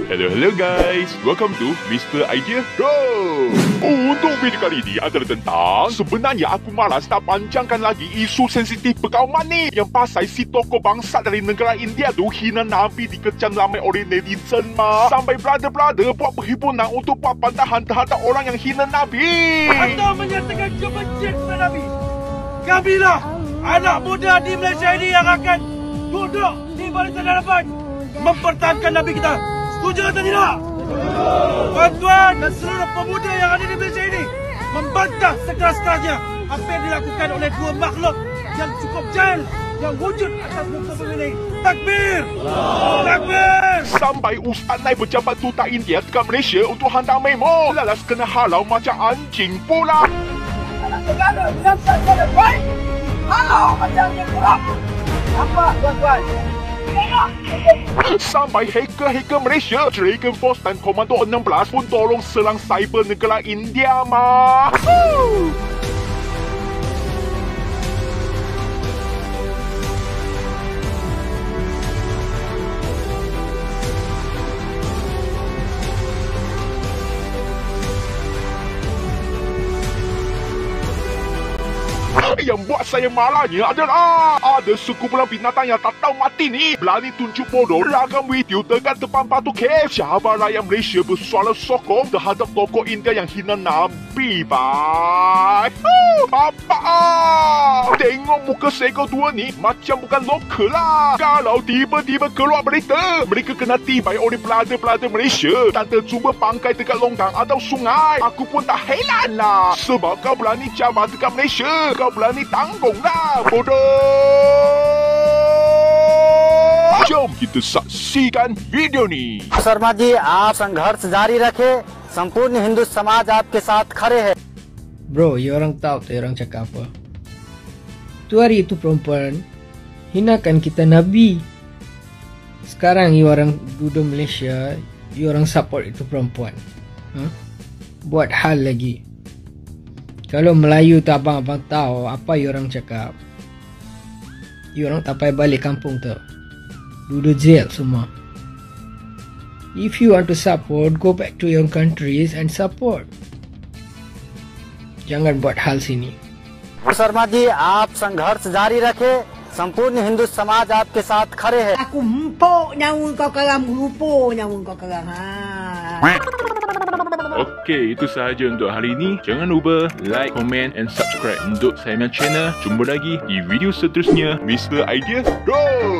Hello guys, welcome to Mr. Idea Go. Untuk video kali ini adalah tentang sebenarnya aku malas nak panjangkan lagi isu sensitif berkauman ni, yang pasal si tokoh bangsa dari negara India tu hina Nabi dikecam ramai oleh netizen mah. Sampai brother-brother buat perhimpunan untuk buat bantahan terhadap orang yang hina Nabi. Atau menyatakan kebencian kepada Nabi. Kamilah anak muda di Malaysia ini yang akan duduk di barisan hadapan mempertahankan Nabi kita. Setuju atau tidak? Tuan-tuan dan seluruh pemuda yang ada di Malaysia ini membantah sekeras-kerasnya apa yang dilakukan oleh dua makhluk yang cukup jahil yang wujud atas muka bumi ini. Takbir! Takbir! Sampai Ustaz naik berjabat duta India dekat Malaysia untuk hantar memo. Lalas kena halau macam anjing pula. Negara yang tak ada baik. Halau macam yang kurang. Apa tuan-tuan? Sampai hacker-hacker Malaysia, Dragon Force dan Komando 16 pun tolong serang cyber negara India mah. Yang buat saya malahnya adalah ada sekumpulan binatang yang tak tahu mati ni berani tunjuk bodoh ragam video dekat depan Batu Cave. Sahabat rakyat Malaysia bersuara sokong terhadap tokoh India yang hina Nabi, bye. Bapak, tengok muka seekor dua ni macam bukan lokal lah. Kalau tiba-tiba keluar berita mereka kena tibai oleh pelada-pelada Malaysia dan terjumpa pangkai dekat longgang atau sungai, aku pun tak heran lah. Sebab kau berani cabar dekat Malaysia, kau berani tanggung lah, bodoh. Jom kita saksikan video ni. Sharma जी, आप संघर्ष जारी रखें, संपूर्ण हिंदू समाज आपके साथ खड़े हैं. Bro, you orang tahu tu orang cakap apa? Tu hari itu perempuan hinakan kita Nabi. Sekarang you orang duduk Malaysia, you orang support itu perempuan. Buat hal lagi. Kalau Melayu tu abang-abang tahu apa you orang cakap, you orang tak payah balik kampung tu. Duduk jail semua. If you want to support, go back to your countries and support. Jangan buat hal sini. Sharma जी, आप संघर्ष जारी रखें, संपूर्ण हिंदू समाज आपके साथ खड़े हैं. Aku empuk nyawa kau karam, lupa nyawa kau karam. Okey, itu sahaja untuk hari ini. Jangan lupa like, comment and subscribe untuk saya punya channel. Jumpa lagi di video seterusnya. Mr. Idea Go!